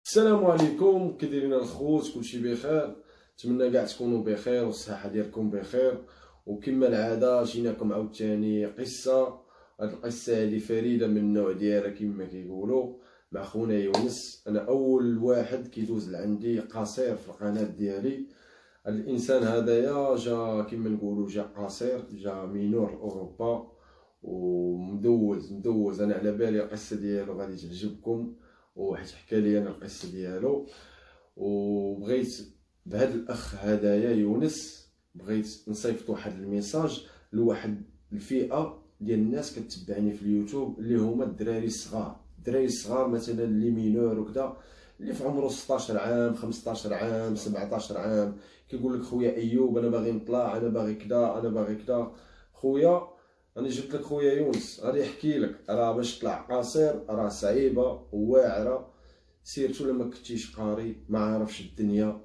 السلام عليكم، كي دايرين الخوت؟ كلشي بخير؟ نتمنى كاع تكونوا بخير والصحه ديالكم بخير. وكما العاده جيناكم عاوتاني قصه. هاد القصه هادي فريده من النوع ديالها كما كيقولوا، مع خونا يونس. انا اول واحد كيدوز لعندي قصير في القناه ديالي. هاد الانسان هذايا جا كما نقولوا جا قصير، جا مينور اوروبا ومدوز. انا على بالي القصه ديالو غادي تعجبكم، وحيت حكى لي انا القصه ديالو. وبغيت بهذا الاخ هدايا يونس بغيت نصيفط واحد الميساج لواحد الفئه ديال الناس كتبعني في اليوتيوب، اللي هما الدراري الصغار مثلا اللي مينور وكذا، اللي في عمره 16 عام 15 عام 17 عام. كيقول لك خويا ايوب انا باغي نطلع، انا باغي كذا، انا باغي كذا. خويا انا جبت لك خويا يونس غادي يحكي لك، راه باش تطلع قصير راه صعيبه وواعره، سيرتو لما كنتيش قاري ما عارفش الدنيا،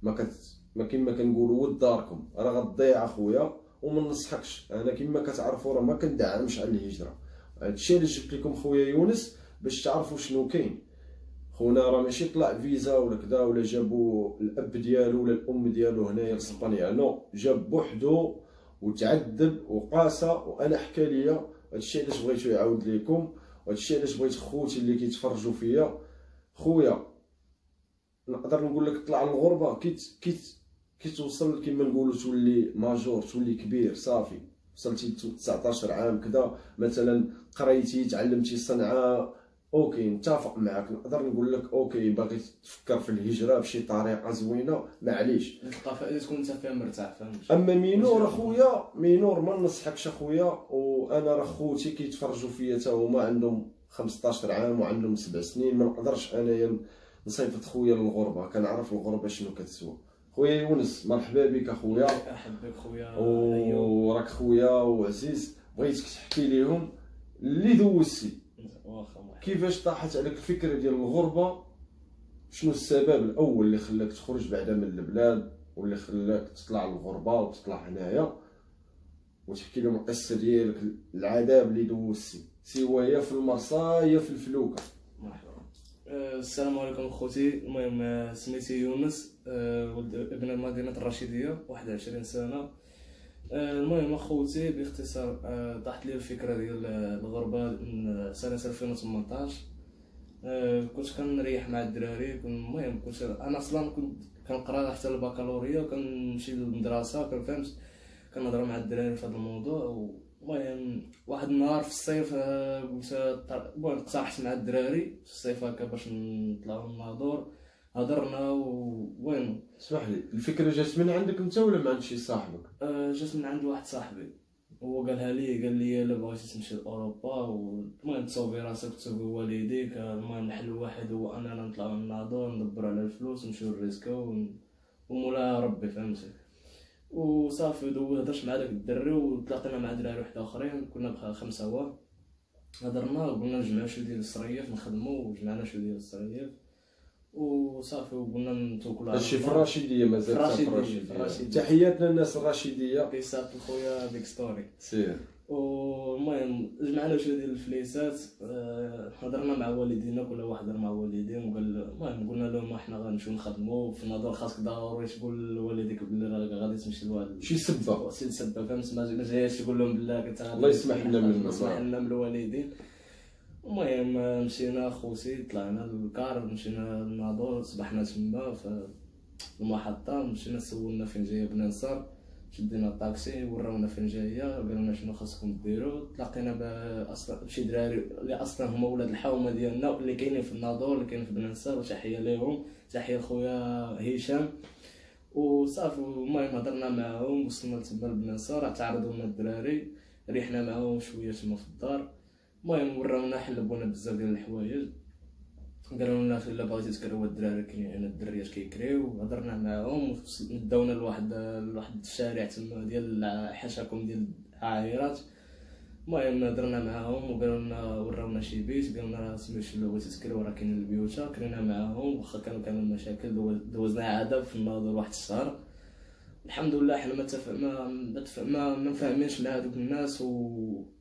ما كما كنقولوا ود داركم راه غتضيع اخويا. وما ننصحكش، انا كما كتعرفوا راه ما كندعمش على الهجره. هادشي اللي جبت لكم خويا يونس باش تعرفوا شنو كاين. خونا راه ماشي طلع فيزا ولا كذا، ولا جابوا الاب ديالو ولا الام ديالو هنايا لاسبانيا، نو، جاب بوحدو وتعذب وقاسى. وانا حكى ليا هادشي علاش بغيتو يعاود لكم، وهادشي علاش بغيت خوتي اللي كيتفرجوا فيا. خويا نقدر نقول لك طلع للغربه كي توصل كما نقولوا تولي ماجور، تولي كبير صافي، وصلتي 19 عام كذا مثلا، قريتي تعلمتي صنعه، اوكي نتفق معك، نقدر نقول لك اوكي باغي تفكر في الهجره بشي طريقه زوينه، معليش تلقى فائده تكون انت فيها مرتاح، فهمتي. اما مينور اخويا، مينور ما ننصحكش اخويا. وانا راه خوتي كيتفرجوا فيا حتى هما عندهم 15 عام وعندهم 7 سنين، ما نقدرش انايا نصيفط خويا للغربه، كنعرف الغربه شنو كتسوى. خويا يونس مرحبا بك اخويا، احبك خويا ايوب. وراك خويا وعزيز. بغيتك تحكي ليهم اللي دوزتي، واخا كيفاش طاحت عليك الفكره ديال الغربه، شنو السبب الاول اللي خلاك تخرج بعدا من البلاد، واللي خلاك تطلع للغربه وتطلع هنايا، وتحكي لهم القصه ديالك، العذاب اللي دوزتي سواء يا في المرسى يا في الفلوكه. مرحبا. السلام عليكم خوتي. المهم سميتي يونس، ولد ابن المدينه الرشيديه، 21 سنه. المهم اخوتي باختصار، طاحت لي الفكره ديال الغربه من سنه 2018. كنت كنريح مع الدراري، المهم كنت انا اصلا كنت كنقرا حتى البكالوريا، وكنمشي للمدرسه، كنفهمت كنهضر مع الدراري في هذا الموضوع. المهم واحد النهار في الصيف قلت المهم اقترحت مع الدراري في الصيف هكا باش نطلعو للناظور. هضرنا وين اسمح لي، الفكره جات من عندك انت ولا من عند شي صاحبك؟ جات من عند واحد صاحبي، هو قال لي الا بغيتي تمشي لاوروبا المهم تصوبي راسك تصوبي والديك، المهم الحل الواحد هو اننا نطلعو للناظور، ندبرو على الفلوس نمشيو للريسكو ومولا ربي، فهمتي. وصافي هضرت مع داك الدري وتلاقينا مع دراري واحد اخرين، كنا 5 هو. هضرنا وقلنا نجمعو شويه ديال الصريف نخدمو، وجمعنا شويه ديال الصريف وصافي، وقلنا نتوكلوا على هادشي في الرشيديه، مازال في الرشيديه. تحياتنا للناس الرشيديه، كيساق خويا ديك ستوري. سير. المهم جمعنا شويه ديال الفليسات، هضرنا مع والدينا، كل واحد هضر مع والدين وقال، المهم قلنا لهم احنا غنمشيو نخدمو في النظر، خاصك ضروري تقول لوالديك بلي راك غادي تمشي لوالد شي سبه، شي سبه، فهمت. ما جايش تقول لهم بلي كنت الله يسمح لنا منه، يسمح لنا من الوالدين. المهم مشينا خوتي، طلعنا للكار، مشينا للناظور، صبحنا تما في المحطه، مشينا سولنا فين جايه بن نصر، شدينا الطاكسي وراونا فين جايه، قالوا لنا شنو خاصكم ديروا. تلاقينا اصلا شي دراري اللي اصلا هما ولاد الحومه ديالنا اللي كاينين في الناظور، اللي كاينين في بن نصر، وتحيه ليهم، تحيه لخويا هشام. وصافي المهم هضرنا معاهم، وصلنا تما لبن نصر، تعرضوا لنا الدراري، ريحنا معاهم شويه تما في الدار. المهم وراونا حلبونا بزاف ديال الحوايج، قالوا لنا الا بغيتي تكريو الدراري كاين هنا الدريات كيكريو. هضرنا معاهم وداونا لواحد الشارع تما ديال حاشاكم ديال العائرات. المهم هضرنا معاهم وقالوا لنا، وراونا شي بيت، قالوا لنا سميتو الا بغيتي تكريو راه كاين البيوت. كرينا معاهم واخا كانوا كامل المشاكل، دوزنا عذاب في الناظور واحد الشهر. الحمد لله حنا ما فاهمينش مع هذوك الناس،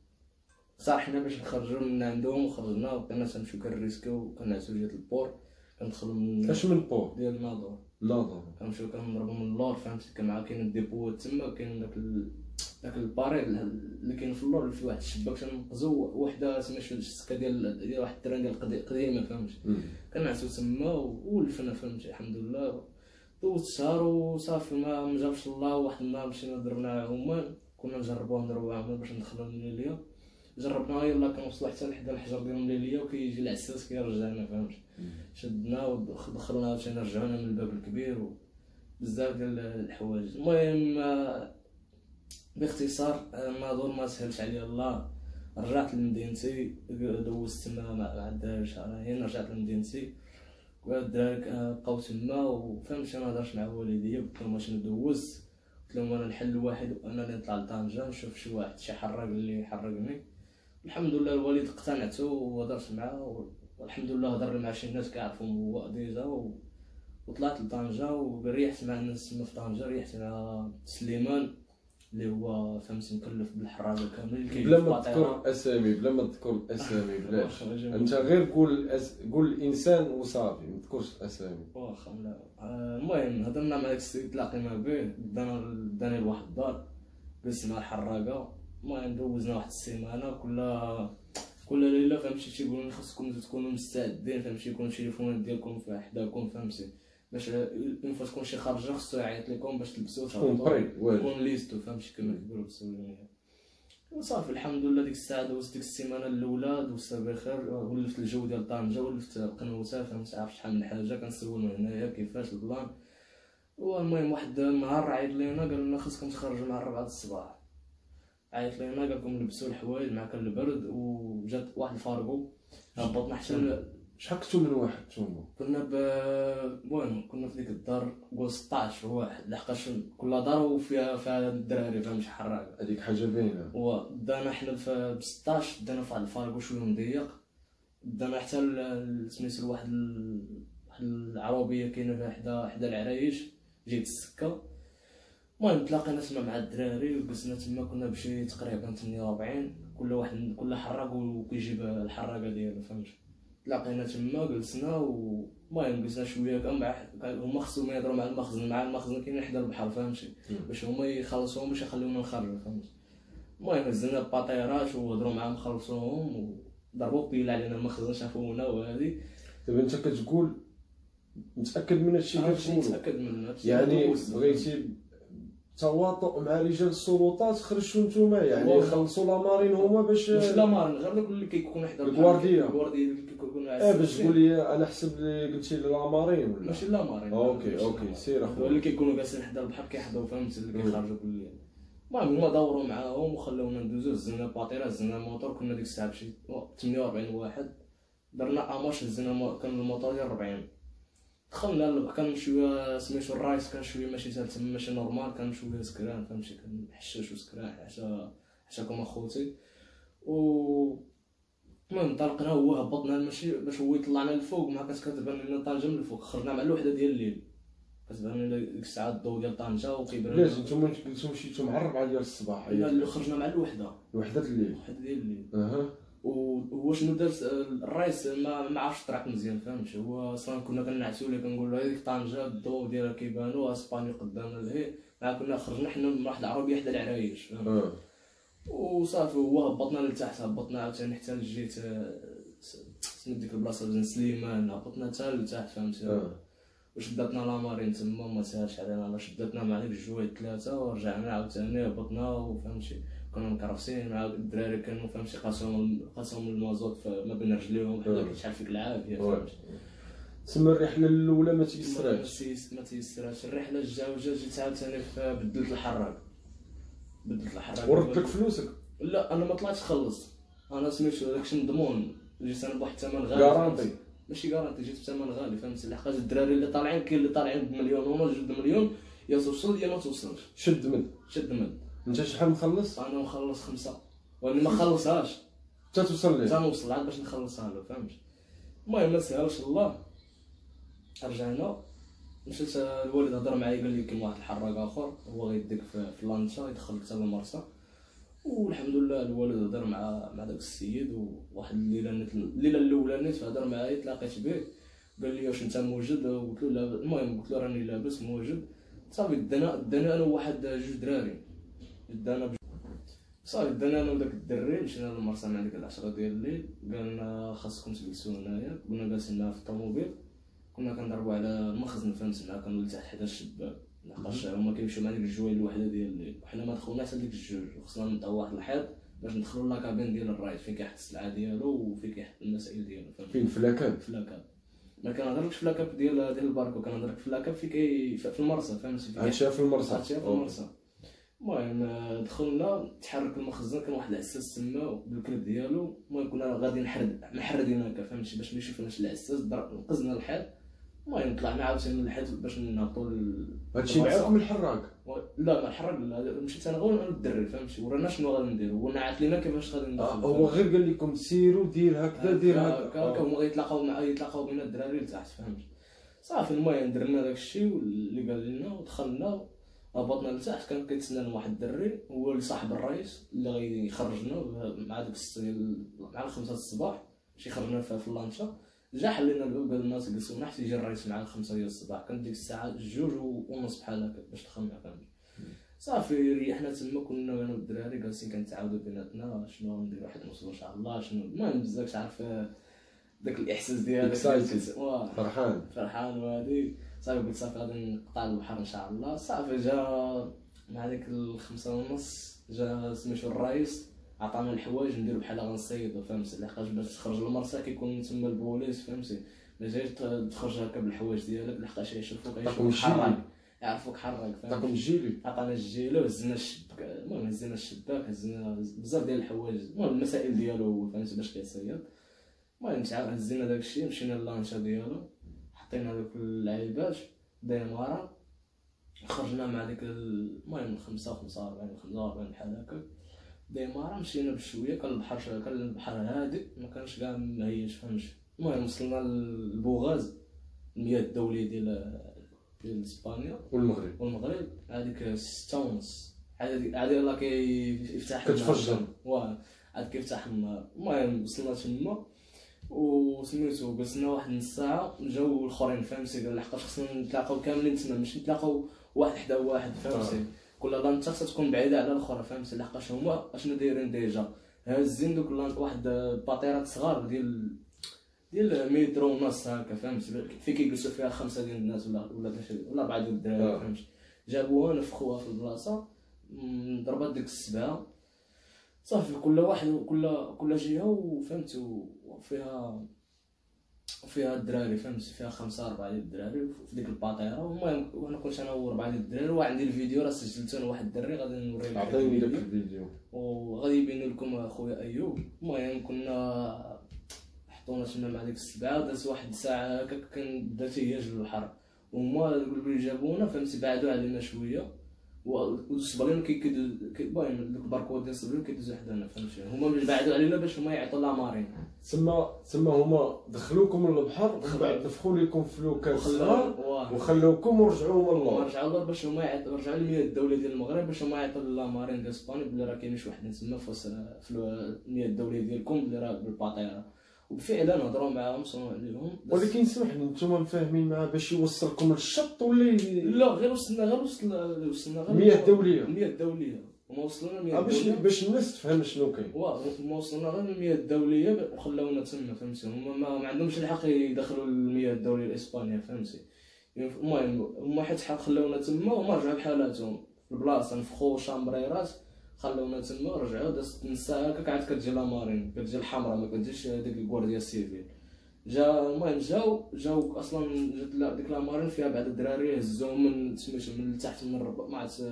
صراحة حنا باش نخرجوا من عندهم وخرجنا، وبقينا تنمشيو كنريسكيو، كنعسو جهة البور، كندخل من اش من بور ديال الناظور، لا كنمشيو كنضربو من اللور فهمتي. كان معاه كاين الديبو تما، كاين داك الباري اللي كاين في اللور اللي فيه واحد الشباك تنقزو وحده سميتو السكه ديال واحد التران ديال قديمه فهمتي. كنعسو تما ولفنا فهمتي. الحمد لله دوزت شهر وصافي ما جابش الله. واحد النهار مشينا ضربنا عمان، كنا نجربوها عمان باش ندخلو لليليا. جربناها يلاه كنوصلو حتى لحدا الحجر ديال الليليا وكيجي العساس كيرجعنا فهمتي. شدنا ودخلنا عاوتاني رجعونا من الباب الكبير وبزاف ديال الحوايج. المهم باختصار الناظور ما سهلش عليا الله. رجعت لمدينتي، دوزت تما مع الدراري شهرين. رجعت لمدينتي والدراري بقاو تما وفهمتي. انا هضرت مع والديا قلت لهم واش ندوز، قلت لهم انا الحل الوحيد انا اللي نطلع لطنجة نشوف شي حراق اللي يحرقني. الحمد لله الوالد اقتنعته وهضرت معاه والحمد لله هضر مع شي ناس كيعرفوهم هو ديجا وطلعت لطنجة وريحت مع الناس تما في طنجة. ريحت مع سليمان اللي هو فهمتي مكلف بالحراقه كامل. بلا ما تذكر اسامي بلاش انت غير قول الانسان وصافي، ما تذكرش الاسامي. واخا لا. المهم هضرنا مع داك السيد، تلاقينا به داني لواحد الدار جلست مع الحراقه. المهم دوزنا واحد السيمانه كل ليله فهمتي. تيقولوا لنا خاصكم تكونوا مستعدين فهمتي، يكون التليفونات ديالكم في حداكم فهمتي، باش اون فوا تكون شي خارجه خصو يعيط لكم باش تلبسوا تكون ليستو فهمتي كما كيقولوا بالسوريه. وصافي الحمد لله ديك الساعه دوزت ديك السيمانه الاولى دوزتها بخير. ولفت الجو ديال طنجه، ولفت القنوته فهمتي. عرفت شحال من حاجه كنسول من هنايا كيفاش البلان. والمهم واحد النهار عيط لينا قال لنا خصكم تخرجوا مع 4 الصباح. عيط لينا قال لكم لبسوا الحوايج مع كان البرد. وجات واحد الفارغو هبطنا حتى شحال كنتو من واحد نتوما؟ كنا كنا في ديك الدار قول 16 واحد، لحقاش كل دار وفيها الدراري فهمتي حراق. هذيك حاجه باينه. ودانا حنا ب 16 دانا في واحد الفارغو شويه مضيق. دانا حتى سميتو واحد العربيه كاينه فيها حدا العرايش جيت السكه. المهم تلاقينا تما مع الدراري وجلسنا تما. كنا بشي تقريبا 48 كل حراق وكيجيب الحراقه ديالو فهمتي. تلاقينا تما جلسنا المهم جلسنا شويه هما خصهم يهضروا مع المخزن كاين حدا البحر فهمتي، باش هما يخلصوهم باش يخليونا نخرجوا فهمتي. المهم هزنا باطيرات وهضروا معاهم خلصوهم وضربوا بيلا علينا المخزن شافونا. وهذه دابا انت كتقول متاكد من هادشي اللي كتقول؟ متاكد منه يعني بغيتي تواطؤ مع رجال السلطات خرجتوا نتوما يعني خلصوا لامارين هما باش مش لامارين غير داك اللي كيكون حدا الغوارديا اللي كيكون باش تقول لي انا حسب اللي قلتي لي لامارين ولا ماشي لامارين. اوكي سير اخويا. اللي كيكونوا جالسين حدا البحر كيحضروا فهمتي اللي كيخرجوا كل ليل. المهم هما دوروا معاهم وخلونا ندوزو. هزنا باطيره هزنا الموتور. كنا ديك الساعه بشي 48 واحد. درنا اماش هزنا كان الموتور ديال 40. دخلنا كان شويه سميتو الرايس كان شويه ماشي سهل تما ماشي نورمال. كان شويه سكران فهمتي. كان حشاش وسكران عشاكم اخوتي. المهم انطلقنا هو هبطنا المشي باش هو يطلعنا للفوق. ما كانت كتبان لنا طنجه من الفوق. خرجنا مع الوحده ديال الليل كتبان لنا ديك الساعه الضو ديال طنجه وكيبان. علاش نتوما قلتو مشيتو مع 4 ديال الصباح؟ لا خرجنا مع الوحده الليل. ديال الليل. وهو شنو دار الرئيس ما عرفش الطريق مزيان فهمتي. هو اصلا كنا كنعسو ليه كنقول له هذيك طنجه الضو ديالها كيبانو اسبانيا قدامنا لهي. كنا خرجنا حنا من واحد العربيه حدا العرايش فهمتي. وصافي هو هبطنا لتحت. هبطنا عاوتاني حتى لجيت سميت ديك البلاصه بن سليمان. هبطنا حتى لتحت فهمتي. وشدتنا لامارين تما ما ساهلش علينا. شدتنا مع ديك الجوايد 3 ورجعنا عاوتاني هبطنا وفهمتي. كنا مكرفسين مع الدراري كانوا فهمتي قاسهم المازوت ما بين رجليهم حتى كيشعل فيك العافيه فهمتي. تسمى الرحله الاولى ما تيسراش الرحله الجايه جيت عاوتاني بدلت الحراق. وردت لك فلوسك؟ لا انا ما طلعتش خلصت. انا سميتو داكشي مضمون. جيت انا بواحد الثمن غالي غارانتي ماشي غارانتي. جيت بثمن غالي فهمتي. لحقاش الدراري اللي طالعين كاين اللي طالعين بمليون ونص 2 مليون. يا توصل يا ما توصلش. شد مد. انت شحال مخلص؟ انا مخلص 5 وانا ما خلصهاش حتى توصل ليه. حتى نوصل عاد باش نخلصها له فهمتي. المهم ما سهلش الله. رجعنا مشيت الوالد هضر معايا قال لي كاين واحد الحراق اخر هو غيديك في لانشا يدخلك حتى للمرسى. والحمد لله الوالد هضر مع داك السيد. وواحد الليله الاولانيه هضر معايا تلاقيت به قال لي واش انت موجد؟ قلت له لا. المهم قلت له راني لاباس موجد. صافي دانا انا وواحد جوج دراري، دانا صافي دانا انا وداك الدري مشينا للمرسى مع ديك 10 ديال الليل. قالنا خاصكم تجلسوا هنايا. كنا جالسين معاه في الطوموبيل، كنا كنضربوا على المخزن فهمت معاه، كانوا لتحت حدا الشباك لحقاش هما كيمشيو مع ديك الجويل الوحده ديال الليل، وحنا ما دخلناش لديك الجوج، وخصنا نطيو واحد الحيط باش ندخلوا لاكابين ديال الرايد فين كيحط السلعه ديالو وفين كيحط المسائل ديالو فهمت. فين في لاكاب؟ في لاكاب، ما كنهضرلكش في لاكاب ديال الباركو، كنهضرلك في لاكاب في المرسى فهمتي. هادشي في المرسى. هادشي في المرسى. المهم دخلنا تحرك المخزن، كان واحد العساس تما بالكلب ديالو. المهم كنا غادي محردين هكا فهمتي باش ما يشوفناش العساس. نقزنا الحيط. المهم طلعنا عاوتاني للحيط باش نهبطوا هادشي معاكم الحراك؟ لا ما الحراك لا، مشيت انا غير الدري فهمتي، ورانا شنو غادي نديرو ونعت لينا كيفاش غادي ندخل. هو غير قال لكم سيروا دير هكذا دير هكا، هما يتلاقاو بينا الدراري لتحت فهمتي. صافي المهم درنا داكشي اللي قال لنا ودخلنا هبطنا لتحت. كان كيتسنانا واحد الدري هو اللي صاحب الرئيس اللي غيخرجنا مع ديك مع 5 الصباح باش يخرجنا في اللانشا. جا حلينا الباب قال الناس جلسونا حتى يجي الرئيس مع 5 ديال الصباح. كانت ديك الساعه 2:30 بحال هكا باش دخلنا فهمتي. صافي ريحنا تما، كنا انا والدراري جالسين كنتعاودوا بيناتنا شنو نديرو واحد نوصلوا ان شاء الله شنو. المهم بزاف تعرف داك الاحساس ديالك فرحان وهادي. صافي قلت صافي غادي نقطع البحر ان شاء الله. صافي جا مع ديك 5:30 جا سميتو الرئيس عطانا الحوايج نديرو بحال غنصيدو فهمتي، لحقاش باش تخرج للمرسى كيكون تما البوليس فهمتي، ما جايش تخرج هكا بالحوايج ديالك لحقاش يشوفوك حراك يعرفوك حراك فهمتي. عطاكم الجيلي، عطانا الجيلو هزنا الشباك. المهم هزينا الشباك، هزينا بزاف ديال الحوايج، المهم المسائل ديالو فهمتي باش كيصيد. المهم هزينا داكشي مشينا للانشا ديالو، حطينا دوك اللعيبات ديمارا، خرجنا مع ديك المهم 45 بحال هكا ديمارا. مشينا بشويه، كان البحر هادئ ما كانش كاع مهيج فهمتي. المهم وصلنا للبوغاز، المياه الدوليه ديال اسبانيا والمغرب. هذيك 6:30 عاد يلاه كيفتح كتفجر عاد كيفتح النهار. المهم وصلنا تما وسميتو جلسنا واحد نص ساعه. جاو الاخرين فهمتي لحقاش خصنا نتلاقاو كاملين تما، ماشي نتلاقاو واحد حدا واحد فهمتي. كل لانشا تكون بعيده على الاخرى فهمتي، لحقاش هما اشنو دايرين ديجا هازين دوك واحد الباطيرات صغار ديال متر ونص هكا فهمتي، فين كيجلسوا فيها 5 ديال الناس ولا 4 ديال الدراري فهمتي. جابوها نفخوها في البلاصه، ضربات ديك السبعه صافي كل واحد كل جهه وفهمتي فيها الدراري فهمتي، فيها 5-4 ديال الدراري في ديك الباطيره. المهم وانا كنت انا و4 ديال الدراري، وعندي الفيديو راه سجلته انا واحد الدري غادي نوريه لكم. عطيني داك الفيديو وغادي يبين لكم اخويا ايوب. المهم كنا حطونا تما مع ديك السبعه، دازت واحد الساعه هكا كان درتي هي البحر، وهما اللي جابونا فهمتي بعدوا علينا شويه والصبالين المهم ديك الباركور ديال الصبالين كيدوزو حدانا فهمتي. هما اللي بعدوا علينا باش هما يعطوا لامارين. تما هما دخلوكم للبحر ومن بعد نفخوا لكم فلوكات صغار وخلوكم ورجعوا من اللور. رجعوا باش هما رجعوا المياه الدوليه ديال المغرب باش هما يعطوا لامارين ديال اسبانيا بلي راه كاينين شي وحدين تما في المياه الدوليه ديالكم بلي راه بالباطيره. وبفعلا هضروا معاهم صونوا عليهم. ولكن سمح لي نتوما مفاهمين معاه باش يوصلكم للشط ولا لا غير وصلنا المياه الدوليه وما وصلنا المياه الدوليه باش الناس تفهم شنو كاين. ما وصلنا غير المياه الدوليه وخلاونا تما فهمتي. هما ما عندهمش الحق يدخلوا المياه الدوليه لاسبانيا فهمتي. المهم هما حيت خلاونا تما وما رجعوا بحالاتهم في البلاصه، نفخوا شامبريرات خلونا تما رجعوا. دازت نص ساعه هكا عاد كتجي لامارين، كتجي الحمراء ما كتجيش ديك الكوارديا سيفيل. المهم جاو اصلا جات ديك لامارين فيها بعض الدراري هزوهم من تحت من الرباط، ما عرفت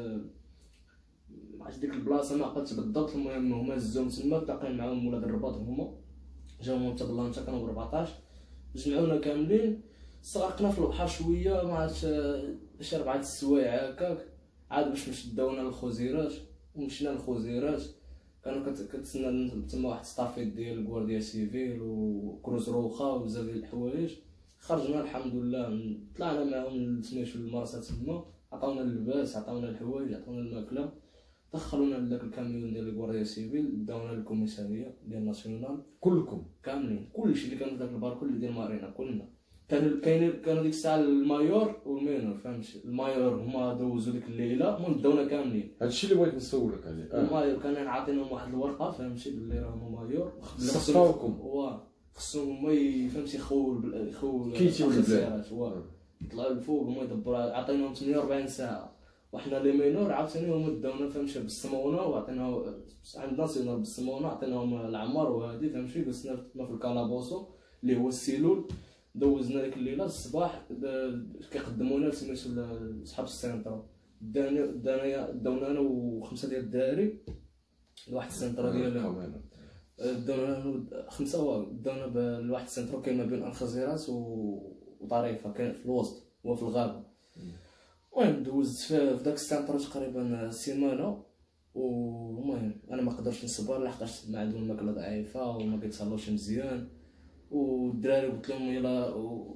ديك البلاصه ما عقلتش بالضبط. المهم هما هزوهم تما تلاقينا معاهم ولاد الرباط، هما جاو حتى بلانشا كانوا 14 جمعونا كاملين. سرقنا في البحر شويه ما عرفتش شي 4 السوايع هكاك عاد باش نشداونا للخزيرات. ومشينا للخزيرات كانوا كتسنى تما واحد ستافيت ديال الكوارديا سيفيل وكروز روخا وبزاف ديال الحوايج. خرجنا الحمد لله طلعنا معاهم سميتو المرسى تما، عطاونا اللباس عطاونا الحوايج عطاونا الماكله، دخلونا لذاك الكاميون ديال الكوارديا سيفيل داونا للكوميساريه ديال ناسيونال. كلكم كاملين كلشي اللي كان في داك الباركو اللي ديال مارينا كلنا كانوا ديك الساعه المايور والمينور فهمتي. المايور هما دوزوا ديك الليله المهم داونا كاملين. هادشي اللي بغيت نسولك عليه. المايور كان عاطينهم واحد الورقه فهمتي باللي راهم مايور صفاوكم خصهم هما فهمتي يخول كيتي الخسارات يطلعوا لفوق هما يدبروا. عطيناهم 48 ساعه وحنا لي مينور عاوتاني هما داونا فهمتي بالصمونه وعطيناهم عندنا سينور بالصمونه عطيناهم العمار وهادي فهمتي. جلسنا في الكالابوسو اللي هو السيلول. دوزنا ديك الليله الصباح كيقدمونا سميتو صحاب السنتر. داونا انا وخمسه ديال الدراري لواحد السنتر ديال داونا خمسه داونا لواحد السنتر كاين ما بين الخزيرات وطريفه كان في الوسط هو في الغابه. المهم دوزت في داك السنتر تقريبا سيمانه. والمهم انا ما قدرتش نصبر لحقاش ما عندهم الماكله ضعيفه وما كيتصلوش مزيان. والدراري قلت لهم يلا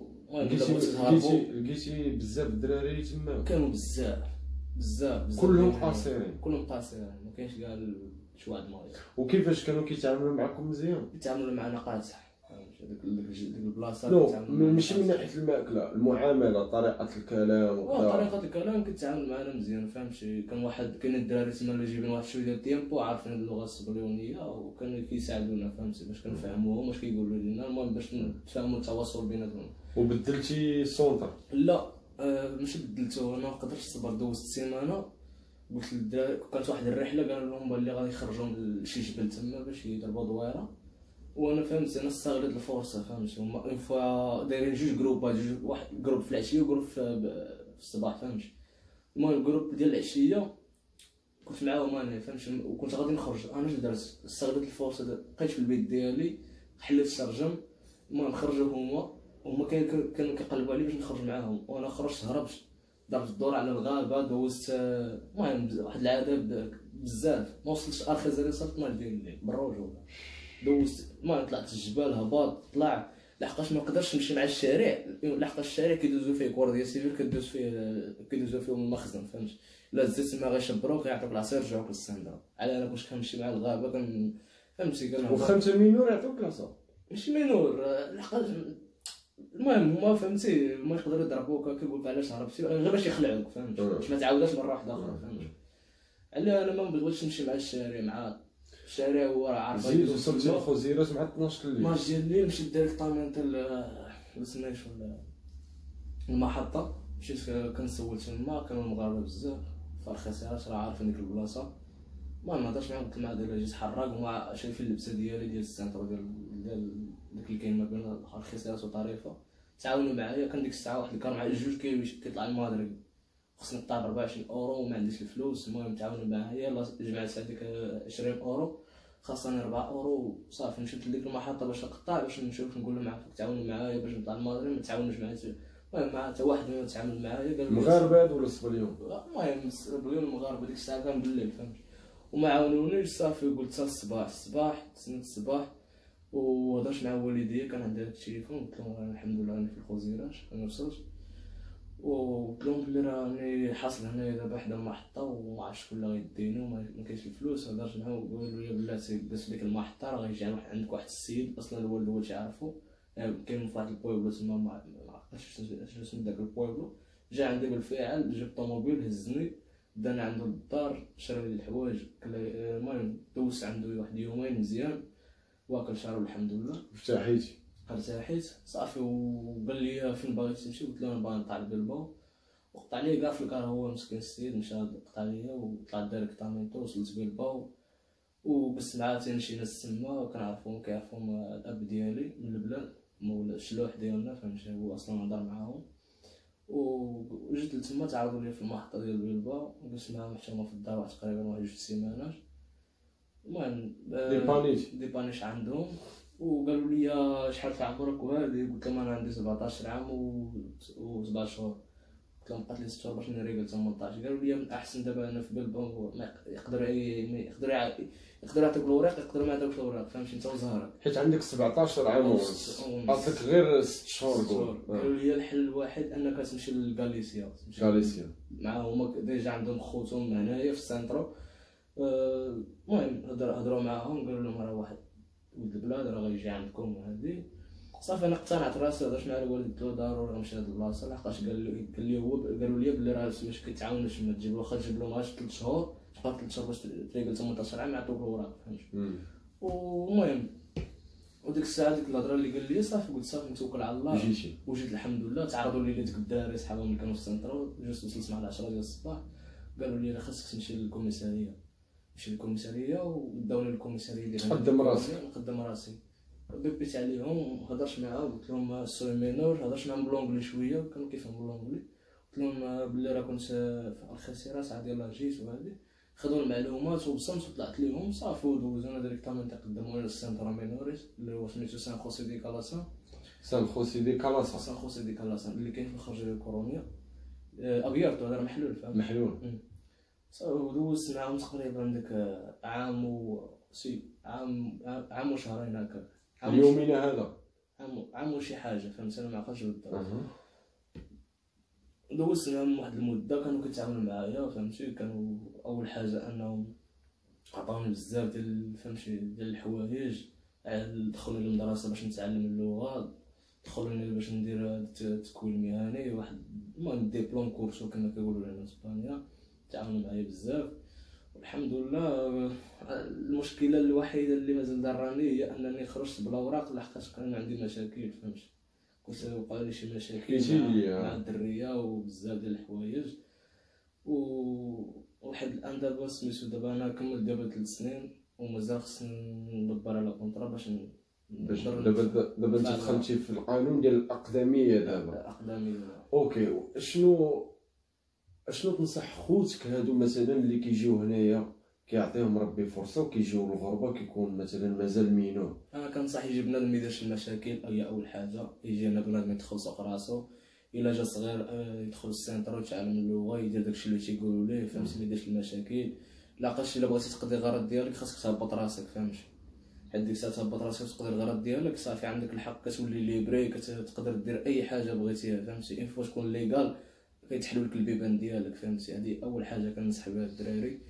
لقيتي بزاف الدراري تما كانوا بزاف كلهم قاصرين ما كاينش كاع شي واحد مريض. وكيفاش كانوا كيتعاملوا معكم مزيان؟ كيتعاملوا معنا قاصح ديك البلاصه. ماشي من ناحيه الماكله المعامله طريقه الكلام وكذا. طريقه الكلام كيتعامل معنا مزيان فهمتي. كاين الدراري تما اللي جايبين واحد شويه ديال التيمبو عارفين اللغه الصبليونيه وكانوا كيساعدونا فهمتي باش كنفهموهم واش كيقولوا لنا. المهم باش نتفاهموا التواصل بيناتهم. وبدلتي سونتر؟ لا ماشي بدلته. انا ما قدرتش نصبر دوزت سيمانه. قلت للدراري كانت واحد الرحله قالوا لهم بلي غادي يخرجوا لشي جبل تما باش يضربوا دويره. وانا فهمت انا استغلت الفرصه فهمت. هما فوا دايرين جوج جروبات واحد جروب في العشيه وجروب في الصباح فهمت. المهم الجروب ديال العشيه كنت معاهم انا فهمت وكنت غادي نخرج. انا اش درت استغلت الفرصه بقيت في البيت ديالي حليت الشرجم. المهم خرجوا هما كانوا كيقلبوا علي باش نخرج معاهم وانا خرجت هربت درت الدور على الغابه دوزت. المهم واحد العذاب بزاف ما وصلتش اخر زري وصلت 12 ديال الليل بالروج ولا دوزت. المهم طلعت الجبال هبط طلع لحقاش ما نقدرش نمشي مع الشارع لحقاش الشارع كيدوزو فيه كورديه سيفيل كيدوزو فيه المخزن فهمت. لا زدت تما غيشبروك غيعطوك العصير يرجعوك للسندره. على انا كنت كنمشي مع الغابه فهمتي واخا انت مينور يعطوك لاصا ماشي مينور لحقاش المهم هما فهمتي ما يقدروا يضربوك كيقول علاش هربتي غير باش يخلعوك فهمت باش ما تعاوداش مره واحده اخرى فهمت. على انا ما بغيتش نمشي مع الشارع مع الشارع هو راه عارف زيد وصلتي للخزيرات مع 12 الليل. 12 ديال الليل مشيت ديريكت طامنت سميتو المحطه. مشيت كنسول تما كانوا المغاربه بزاف فالخسارات راه عارفين ديك البلاصه. المهم ما هضرتش معاهم قلت لهم عاد جيت حراق وما شايفين اللبسه ديالي ديال السنتر ديال داك اللي كاين ما بين الخسارات وطريفه. تعاونوا معايا كان ديك الساعه واحد الكار مع جوج كيطلع المغرب خصني نطلع ب 24 اورو وما عنديش الفلوس. المهم تعاونوا معايا يلاه جمعت هذيك 20 اورو خاصني 4 اورو صافي. مشيت لديك المحطه باش نقطع باش نشوف نقول لهم تعاونوا معايا باش نطلع المغرب ما تعاونوش معايا. المهم مع حتى واحد منهم تعامل معايا قال لي المغاربه هادو ولا الصبليون؟ المهم الصبليون المغاربه ديك الساعه كان بالليل فهمت وما عاونونيش صافي. قلت حتى الصباح تسنيت الصباح وهضرت مع والديا كان عندها التليفون قلت لهم الحمد لله راني في الخزيرات انا وصلت. وقلت لهم بلي راني حاصل هنايا دابا حدا المحطه وما عرفتش شكون اللي غيديني وما كاينش الفلوس. هضرت معاهم قالوا لي بلاتي جلس في ديك المحطه راه غيجي عندك واحد السيد اصلا الوالد هو تيعرفو كاين في واحد البويبلو تما ما عرفتش شنو اسم داك البويبلو. جا عندي بالفعل جاب طوموبيل هزني دانا عنده للدار شرا لي الحوايج. المهم دوزت عنده واحد يومين مزيان واكل شرب الحمد لله ارتاحيت صافي. وقال لي فين باغي تمشي قلت له انا باغي نطلع لبلباو وقطع لي كاع في الكار. هو مسكين السيد مشى قطع ليا وطلعت ديريكت طامينطو وصلت بلباو وبس معاه مشينا للسما وكنعرفهم كيعرفهم الاب ديالي من البلاد مول الشلوح ديالنا فهمتي هو اصلا هضر معاهم. وجيت لتما تعاودوا لي في المحطه ديال بلباو جلست معاهم حتى هما في الدار واحد تقريبا واحد 2 سيمانات. المهم ديبانيش عندهم وقالوا لي شحال في عمرك وهادي قلت لهم انا عندي 17 عام و7 شهور. قلت لهم بقات لي 6 شهور باش نريقل 18. قالوا لي من الاحسن دابا انا في بلباو يقدر يعطيك الوراق يقدر ما يعطيكش الوراق فهمتي انت وزهرك حيت عندك 17 عام ونص عطيك غير 6 شهور. قالوا لي الحل الوحيد انك تمشي لغاليسيا معاهم ديجا عندهم خوتهم هنايا في السنترو. المهم هضروا معاهم قالوا لهم راه واحد ولد البلاد راه غيجي عندكم وهادي صافي انا اقتنعت راسي، هضرت مع الوالد قلت له ضروري غنمشي لهاد البلاصه، لحقاش قال لي هو قالوا لي بلي راه سميتو كيتعاونوش ما تجيب، واخا تجيب له غير 3 شهور تبقى 3 شهور باش تريقل 18 عام يعطوك الوراق فهمتي. والمهم وديك الساعه ديك الهضره اللي قال لي صافي قلت صافي نتوكل على الله. جيتي وجيت الحمد لله. تعرضوا لي ديك الدراري صحابهم اللي كانوا في السنتر، جوست وصلت مع 10 ديال الصباح قالوا لي راه خاصك تمشي للكوميساريه. مشيت للكوميساريه وداوني للكوميساريه ديال قدم راسك. نقدم راسي بيبيت عليهم، هضرت معاهم قلت لهم السوي مينور، هضرت معاهم بالونجلي شويه كانوا كيفهموا بالونجلي، قلت لهم بلي راه كنت في الخسيره ساعه ديال لاجيس وهذه، خدوا المعلومات وبصمت وطلعت ليهم صافي ودوزونا ديريكتامون تقدموا للسنتر مينوريس اللي هو سميتو سان خوسي دي كالاسان. سان خوسي دي كالاسان. سان خوسي دي كالاسان اللي كاين في الخرجه الكورونيه ابيض هذا محلول فهمت. محلول. صافي ودوزت معاهم تقريبا ديك عام عام وشهرين هكا. اليومين هذا عام وشي حاجه فهمت، انا ما عقلتش بالضبط. دوزت معاهم واحد المده كانوا كيتعاملوا معايا فهمتي. كانوا اول حاجه انهم عطاوني بزاف ديال فهمتي ديال الحوايج، دخلوني للمدرسه باش نتعلم اللغه، دخلوني باش ندير تكوين مهني، واحد المهم ديبلوم كورسو كما كيقولوا لنا في اسبانيا. تعاونوا معايا بزاف والحمد لله. المشكله الوحيده اللي مازال ضراني هي انني خرجت بلا اوراق، لحقاش كان عندي مشاكل فهمتي. كنت وقع لي شي مشاكل مع الدريه وبزاف ديال الحوايج. وواحد الان دابا سميتو دابا انا كملت دابا 3 سنين ومازال خصني ندبر على كونطرا باش دابا انت دخلتي في القانون ديال الاقدميه دابا. الاقدميه اوكي. شنو تنصح خوتك هادو مثلا اللي كيجيو هنايا كيعطيهم ربي فرصه وكيجيو للغربه كيكون مثلا مازال مينو؟ انا كنصح يجي بنادم ما يديرش المشاكل. هي اول حاجه يجي هنا بنادم يدخل سوق راسو، الا جا صغير يدخل السنتر ويتعلم اللغه، يدير داكشي اللي تيقولوا ليه فهمتي، ما يديرش المشاكل. لاقاش الا بغيتي تقضي الغرض ديالك خاصك تهبط راسك فهمتي. حيت ديك الساعه تهبط راسك وتقضي الغرض ديالك صافي عندك الحق كتولي ليبري، كتقدر دير اي حاجه بغيتيها فهمتي. فوا تكون ليغال كيتحلوا لك البيبان ديالك فهمتي. هذه اول حاجه كنصح بها الدراري.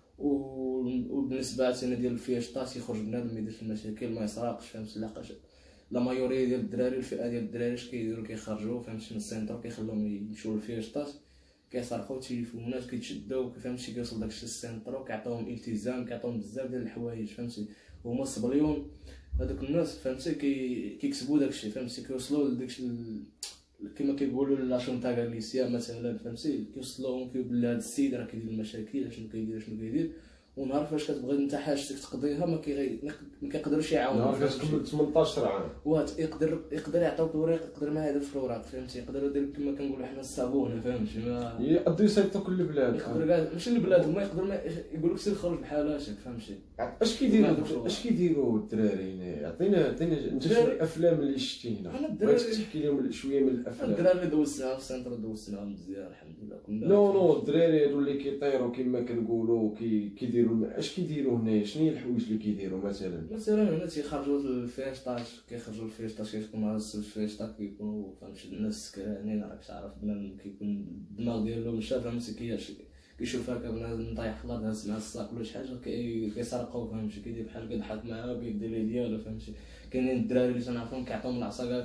وبالنسبه عاوتاني ديال الفياشطات يخرج بنادم ما يديرش المشاكل، ما يسرقش فهمتي. لاقاش لا مايوريه ديال الدراري، الفئه ديال الدراري اش كيديروا كيخرجوا فهمتي من السنتر كيخلوهم يمشيو للفياشطات، كيسرقوا تليفونات كيتشدوا فهمتي. كيوصل داكشي للسنتر وكيعطيوهم التزام، كيعطيهم بزاف ديال الحوايج فهمتي. هما صبليون هذوك الناس فهمتي كيكسبوا داكشي فهمتي. كيوصلوا لداكشي كما كيقولوا لا شونطا غاليسيا مثلا فهمتي، كيوصلوهم فيه بلي هذا السيد راه كيدير المشاكل، شنو كيدير ونهار فاش كتبغي انت حاجتك تقضيها ما كيقدرش يعاونوك. نهار فاش كملت 18 عام يقدر يعطيوك الوريق، يقدر ما يهدر في الوراق فهمتي. يقدر يدير كما كنقولوا حنا الصابونه فهمتي. ما يقدر يسيطر كل البلاد. يقدر كاع ماشي البلاد، هما يقدر ما يقول لك سير خرج بحالاتك فهمتي. اش كيديروا الدراري هنا؟ عطينا انت شنو الافلام اللي شتي هنا؟ بغيتك تحكي لهم شويه من الافلام. الدراري دوزناهم في السنتر دوزناهم مزيان الحمد لله. كنا نو الدراري هادو اللي كيطيروا كما كنقولوا كيديروا اش كيديروا هنا؟ شنو هي الحوايج اللي كيديروا مثلا هنا تيخرجوا للفيشطاش، كيخرجوا للفيشطاش كيكون مع الفيشطاش كيكونوا فهمتي الناس سكرانين. راك تعرف بنادم كيكون الدماغ ديالو مشى فهمتي، كيشوف هكا بنادم طايح في الارض هاز مع الساق ولا شي حاجه كيسرقوا فهمتي. كيدير بحال كيضحك معاه بيدي ديالو فهمتي. كاينين الدراري اللي تنعرفهم كيعطيهم العصا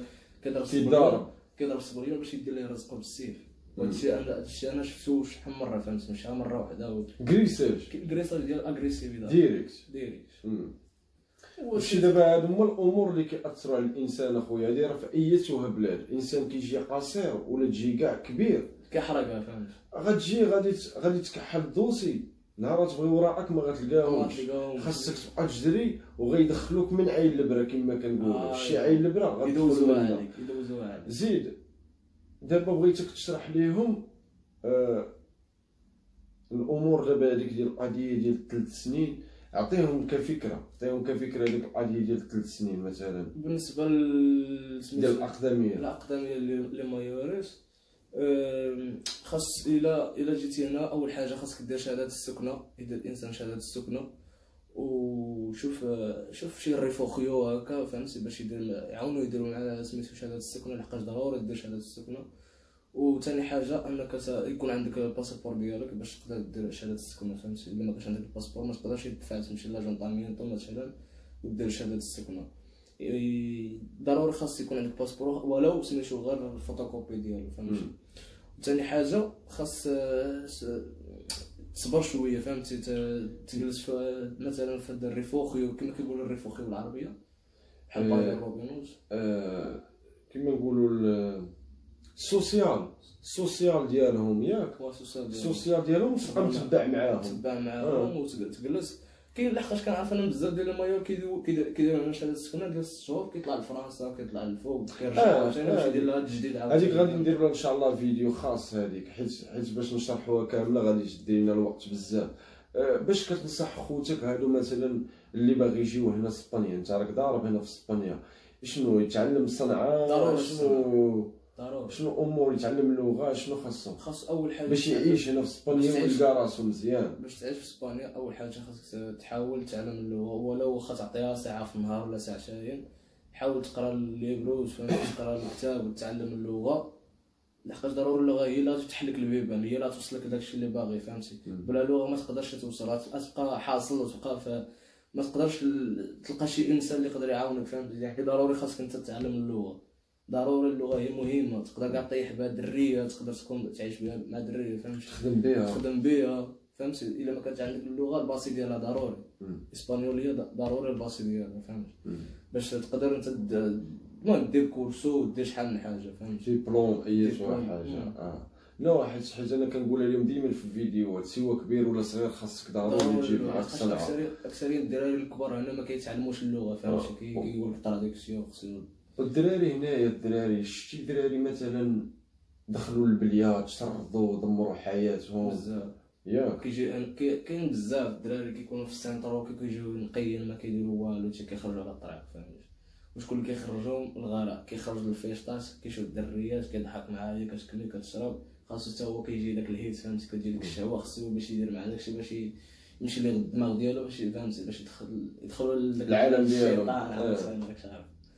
كيضرب الصبريون باش يدير ليه رزقه بالسيف. هادشي انا شفتو شحال من مره فهمت، ماشي مره واحده. كريساج ديال اغريسيف ديريكت. وشي دابا هادو هما الامور اللي كيأثروا على الانسان اخويا. هادي راه في ايتها بلاد الانسان كيجي قصير ولا تجي كاع كبير كيحرقها فهمت. غادي تكحل الدوسي، نهار تبغي وراءك ما غتلقاهمش. خاصك تبقى تجري وغيدخلوك من عين البرا كما كنقولوا. شي عين البرا غيدوزوها عليك. زيد دابا بغيتك تشرح ليهم الامور دابا هذيك ديال القضيه ديال 3 سنين. عطيهم كفكره هذيك القضيه ديال 3 سنين مثلا بالنسبه ديال الاقدميه اللي ما يورث. خاص الا جيتي هنا اول حاجه خاصك دير شهاده السكنه، يدير الانسان شهاده السكنه. وشوف شي ريفوخيو هكا فهمتي باش يعاونوا يديروا معاه سميتو شهاده السكنه، لحقاش ضروري دير شهاده السكنه. وثاني حاجه انك يكون عندك الباسبور ديالك باش تقدر دير شهاده السكنه فهمتي. الا ما كانش عندك الباسبور ما تقدرش تدفع تمشي لاجونطامينطو مثلا ودير شهاده السكنه. ضروري خاص يكون عندك باسبور ولو سميتو غير الفوتوكوبي ديالو فهمتي. ثاني حاجه خاص تصبر شويه فهمتي، تجلس مثلا في هذا الريفوخيو كما كيقولوا الريفوخيو بالعربيه بحال باير روبينوز كما نقولوا السوسيال ديالهم ياك، السوسيال ديالهم تبقى متبع معاهم وتجلس. كاين لحقاش كنعرف انا بزاف ديال المايور كيديروا هنا شحال السكنه ديال 6 شهور كيطلع لفرنسا كيطلع للفوق كيرجع ثاني باش يدير لها التجديد عاوتاني. هذيك غادي ندير لها ان شاء الله فيديو خاص هذيك، حيت باش نشرحوها كامله غادي يجد لنا الوقت بزاف. باش كتنصح خوتك هادو مثلا اللي باغي يجيو هنا اسبانيا، انت راك ضارب هنا في اسبانيا، شنو يتعلم الصنعه، شنو امور يتعلم اللغه، شنو خاص اول حاجه باش يعيش هنا في اسبانيا ويلقى راسو مزيان؟ باش تعيش في اسبانيا اول حاجه خاصك تحاول تعلم اللغه، ولو واخا تعطيها ساعه في النهار ولا ساعتين. حاول تقرا الليبروز تقرا الكتاب وتتعلم اللغه، لحقاش ضروري اللغه هي اللي تفتح لك البيبان، هي اللي توصلك داكشي اللي باغي فهمتي. بلا لغه ما تقدرش توصل، تبقى حاصل وتبقى ما تقدرش تلقى شي انسان اللي يقدر يعاونك فهمتي. يعني ضروري خاصك انت تتعلم اللغه، ضروري اللغه هي مهمه. تقدر كاع طيح بها دريه، تقدر تكون تعيش بها مع دريه فهمتي، تخدم بها فهمتي. الا ما كانت عندك اللغه الباسي ديالها ضروري، الاسبانيوليه ضروري الباسي ديالها فهمتي، باش تقدر انت المهم دير كورسو ودير شحال من حاجه فهمتي، ديبلوم اي حاجه. لا حيت انا كنقولها لهم ديما في الفيديوهات، سواء كبير ولا صغير خاصك ضروري تجيب معاك الصنعه. اكثريه الدراري الكبار هنا ما كيتعلموش اللغه فهمتي، كيقول لك تراديكسيون خصو. الدراري هنايا الدراري شتي الدراري مثلا دخلوا للبليات شردوا دمروا حياتهم بزاف ياك. كاين بزاف الدراري كيكونوا في السنتر وكيجيو نقيين ما كيديروا والو حتى كيخرجوا على الطريق فهمتي. وشكون اللي كيخرجهم؟ الغراء، كيخرج للفيشطات كيشوف الدريات كيضحك معاها كتكلي كتشرب، خاصو حتى هو كيجي داك الهيت فهمتي، كتجي ديك الشهوه خصو باش يدير مع داكشي باش يمشي ليه الدماغ ديالو باش فهمتي باش يدخلوا العالم ديالو. داكشي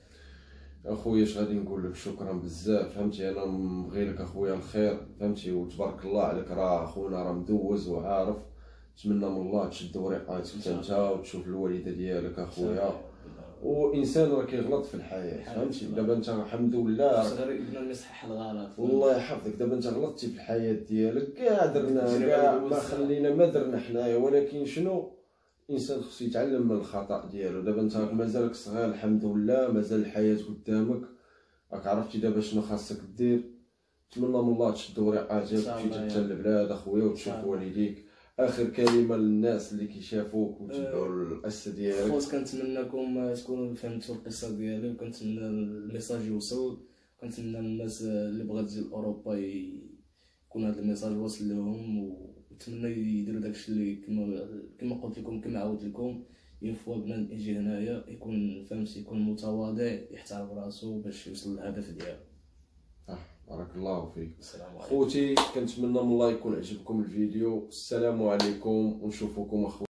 اخويا اش غادي نقول لك، شكرا بزاف فهمتي. انا نبغي لك اخويا الخير فهمتي، وتبارك الله عليك، راه خونا راه مدوز وعارف. نتمنى من الله تشد وريقاتك انت وتشوف الوالده ديالك اخويا. وانسان راه كيغلط في الحياه فهمتي. دابا انت الحمد لله صغير ابن يصحح الغلط الله يحفظك. دابا انت غلطتي في الحياه ديالك، كاع درنا كاع ما خلينا ما درنا حنايا، ولكن شنو الانسان خصو يتعلم من الخطا ديالو. دابا انت مازالك صغير الحمد لله، مازال الحياه قدامك، راك عرفتي دابا شنو خاصك دير. نتمنى من الله تشد وريقاتك وتمشي حتى للبلاد اخويا وتشوف والديك. اخر كلمه للناس اللي كيشافوك وتبعوا القصه ديالك. خوت كنتمنىكم تكونوا فهمتوا القصه ديالي، وكنتمنى الميساج يوصل، كنتمنى الناس اللي بغات تجي لاوروبا يكون هذا الميساج واصل لهم، ونتمنى يديروا داكشي اللي كما قلت لكم كما عاودت لكم. ينفوا بنادم يجي هنايا يكون فهمتي يكون متواضع، يحترم راسو باش يوصل للهدف ديالو. بارك الله فيك السلام عليكم خوتي. كنتمنى من الله يكون عجبكم الفيديو. السلام عليكم ونشوفكم اخوتي.